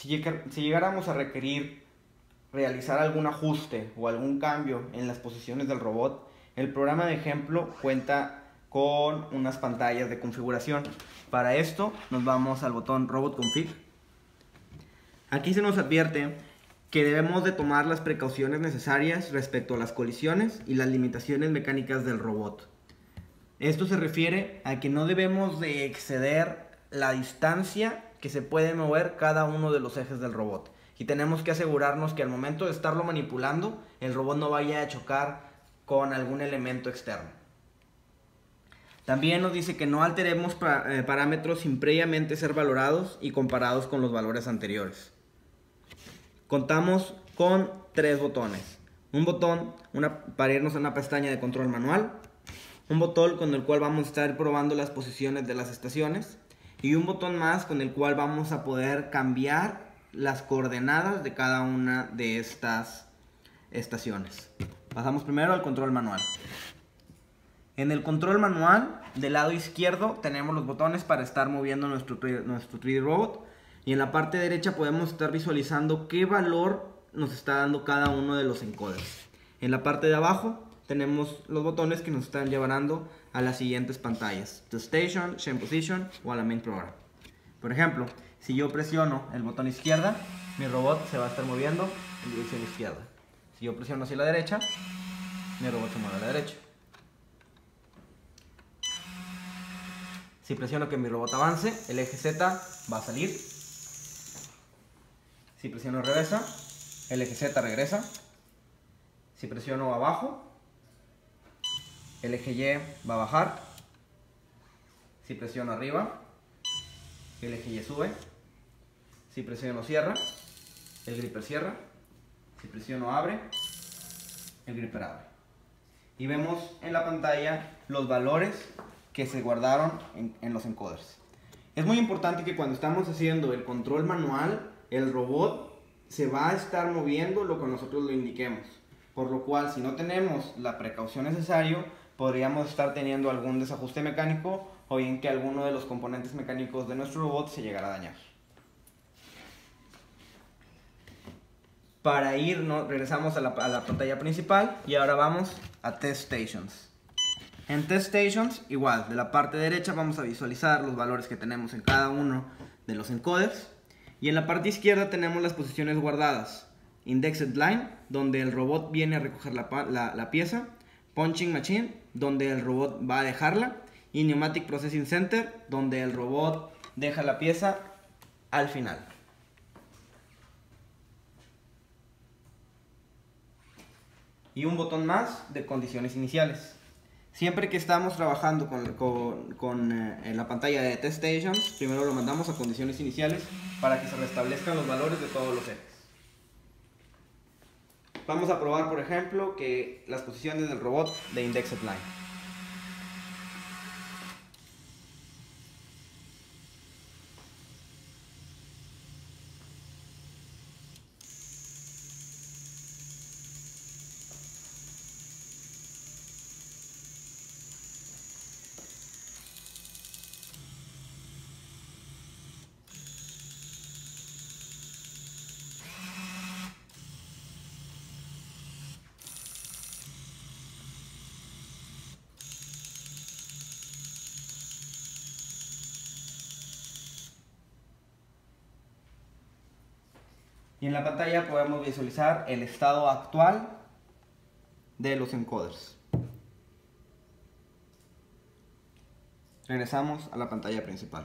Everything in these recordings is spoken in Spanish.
Si llegáramos a requerir realizar algún ajuste o algún cambio en las posiciones del robot, el programa de ejemplo cuenta con unas pantallas de configuración. Para esto nos vamos al botón Robot Config. Aquí se nos advierte que debemos de tomar las precauciones necesarias respecto a las colisiones y las limitaciones mecánicas del robot. Esto se refiere a que no debemos de exceder la distancia que se puede mover cada uno de los ejes del robot. Y tenemos que asegurarnos que al momento de estarlo manipulando, el robot no vaya a chocar con algún elemento externo. También nos dice que no alteremos parámetros sin previamente ser valorados y comparados con los valores anteriores. Contamos con 3 botones. Un botón para irnos a una pestaña de control manual, un botón con el cual vamos a estar probando las posiciones de las estaciones y un botón más con el cual vamos a poder cambiar las coordenadas de cada una de estas estaciones. Pasamos primero al control manual. En el control manual, del lado izquierdo, tenemos los botones para estar moviendo nuestro 3D Robot. Y en la parte derecha podemos estar visualizando qué valor nos está dando cada uno de los encoders. En la parte de abajo tenemos los botones que nos están llevando a las siguientes pantallas: To Station, Chain Position o a la Main Program. Por ejemplo, si yo presiono el botón izquierda, mi robot se va a estar moviendo en dirección izquierda. Si yo presiono hacia la derecha, mi robot se mueve a la derecha. Si presiono que mi robot avance, el eje Z va a salir. Si presiono reversa, el eje Z regresa. Si presiono abajo, el eje Y va a bajar. Si presiono arriba, el eje Y sube. Si presiono cierra, el gripper cierra. Si presiono abre, el gripper abre. Y vemos en la pantalla los valores que se guardaron en los encoders. Es muy importante que cuando estamos haciendo el control manual, el robot se va a estar moviendo lo que nosotros le indiquemos. Por lo cual, si no tenemos la precaución necesaria, podríamos estar teniendo algún desajuste mecánico o bien que alguno de los componentes mecánicos de nuestro robot se llegara a dañar. Para irnos, regresamos a la pantalla principal y ahora vamos a Test Stations. En Test Stations, igual, de la parte derecha vamos a visualizar los valores que tenemos en cada uno de los encoders. Y en la parte izquierda tenemos las posiciones guardadas. Indexed Line, donde el robot viene a recoger la pieza. Punching Machine, donde el robot va a dejarla. Y Pneumatic Processing Center, donde el robot deja la pieza al final. Y un botón más de condiciones iniciales. Siempre que estamos trabajando con la pantalla de Test Stations, primero lo mandamos a condiciones iniciales para que se restablezcan los valores de todos los ejes. Vamos a probar, por ejemplo, que las posiciones del robot de Indexed Line. Y en la pantalla podemos visualizar el estado actual de los encoders. Regresamos a la pantalla principal.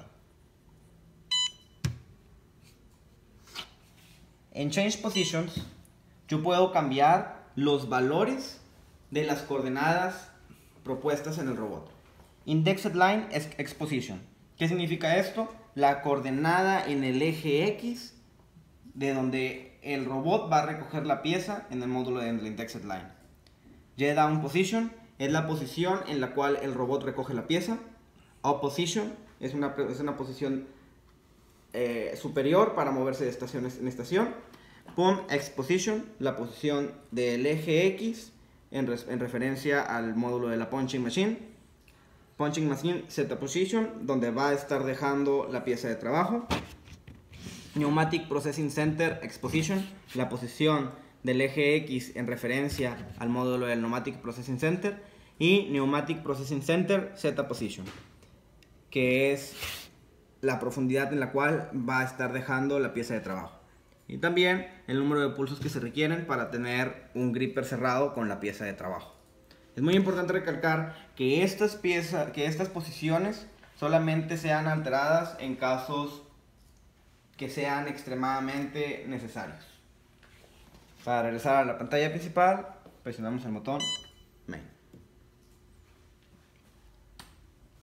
En Change Positions, yo puedo cambiar los valores de las coordenadas propuestas en el robot. Indexed Line es Exposition. ¿Qué significa esto? La coordenada en el eje X de donde el robot va a recoger la pieza en el módulo de la Indexed Line. Y-Down Position es la posición en la cual el robot recoge la pieza. Up Position es una posición superior para moverse de estación en estación. Pump X Position, la posición del eje X en referencia al módulo de la Punching Machine. Punching Machine Set Position, donde va a estar dejando la pieza de trabajo. Pneumatic Processing Center X Position, la posición del eje X en referencia al módulo del Pneumatic Processing Center, y Pneumatic Processing Center Z Position, que es la profundidad en la cual va a estar dejando la pieza de trabajo. Y también el número de pulsos que se requieren para tener un gripper cerrado con la pieza de trabajo. Es muy importante recalcar que estas posiciones solamente sean alteradas en casos que sean extremadamente necesarios. Para regresar a la pantalla principal, presionamos el botón